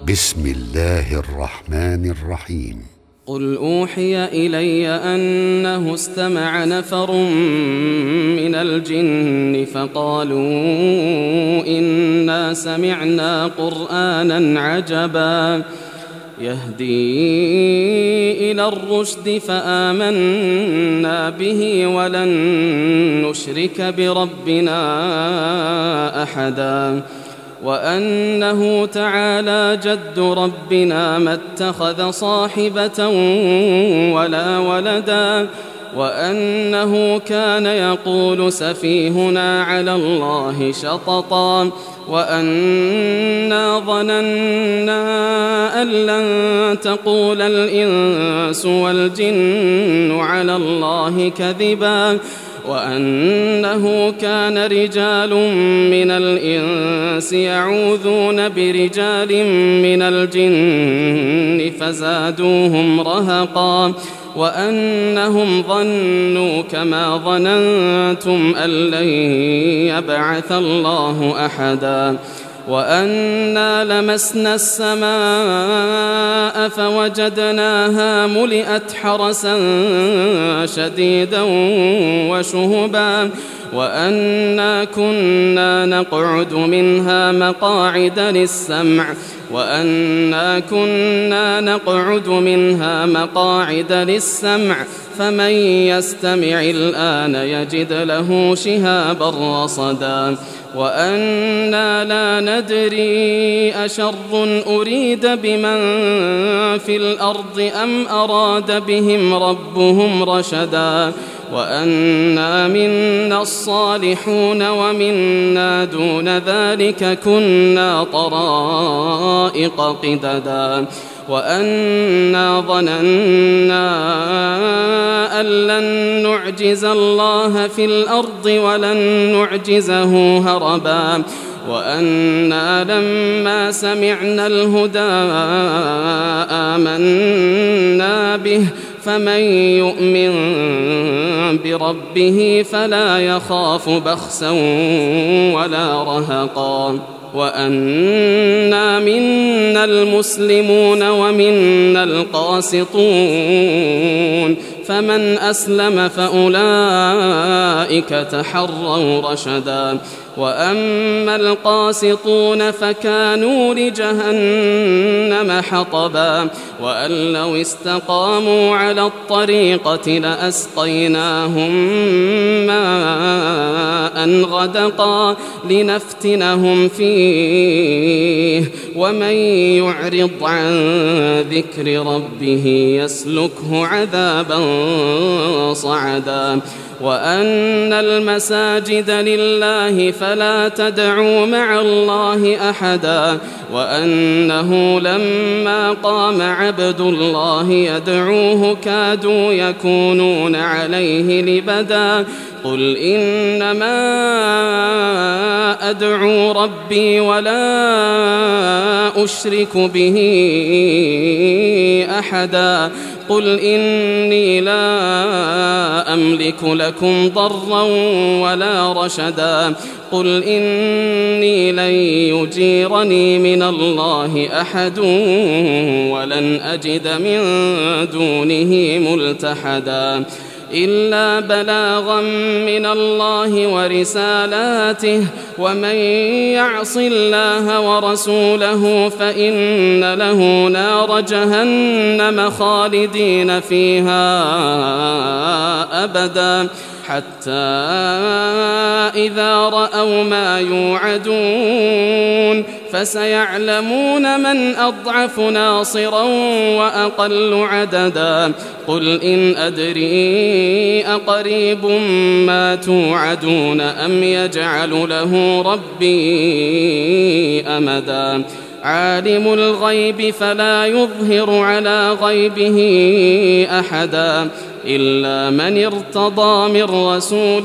بسم الله الرحمن الرحيم. قل أوحي إلي أنه استمع نفر من الجن فقالوا إنا سمعنا قرآنا عجبا يهدي إلى الرشد فآمنا به ولن نشرك بربنا أحدا وأنه تعالى جد ربنا ما اتخذ صاحبة ولا ولدا وأنه كان يقول سفيهنا على الله شططا وأنا ظننا أن لن تقول الإنس والجن على الله كذبا وأنه كان رجال من الإنس يعوذون برجال من الجن فزادوهم رهقا وأنهم ظنوا كما ظننتم أن لن يبعث الله أحدا وأنا لمسنا السماء فوجدناها ملئت حرسا شديدا وشهبا وأنا كنا نقعد منها مقاعد للسمع فمن يستمع الآن يجد له شهابا رصدا وأنا لا ندري أشر أريد بمن في الأرض أم أراد بهم ربهم رشدا وأنا منا الصالحون ومنا دون ذلك كنا طرائق قددا وأنا ظننا أن لن نعجز الله في الأرض ولن نعجزه هربا وأنا لما سمعنا الهدى آمنا به فمن يؤمن بربه فلا يخاف بخسا ولا رهقا وأنا منا المسلمون ومنا القاسطون فمن أسلم فأولئك تحروا رشدا وأما القاسطون فكانوا لجهنم حطبا وأن لو استقاموا على الطريقة لأسقيناهم ماء غدقا لنفتنهم فيه ومن يعرض عن ذكر ربه يسلكه عذابا صعدا وأن المساجد لله فلا تدعوا مع الله أحدا وأنه لما قام عبد الله يدعوه كادوا يكونون عليه لبدا قل إنما أدعو ربي ولا أشرك به أحدا قل إني لا أملك لكم ضرا ولا رشدا قل إني لن يجيرني من الله أحد ولن أجد من دونه ملتحدا إلا بلاغا من الله ورسالاته ومن يعص الله ورسوله فإن له نار جهنم خالدين فيها أبدا حتى إذا رأوا ما يوعدون فسيعلمون من أضعف ناصرا وأقل عددا قل إن أدري أقريب ما توعدون أم يجعل له ربي أمدا عالم الغيب فلا يظهر على غيبه أحدا إلا من ارتضى من رسول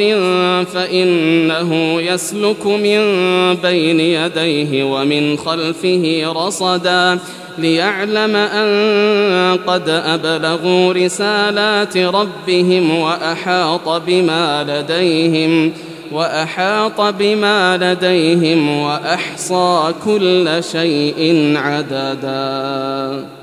فإنه يسلك من بين يديه ومن خلفه رصدا ليعلم أن قد أبلغوا رسالات ربهم وأحاط بما لديهم وأحاط بما لديهم وأحصى كل شيء عددا.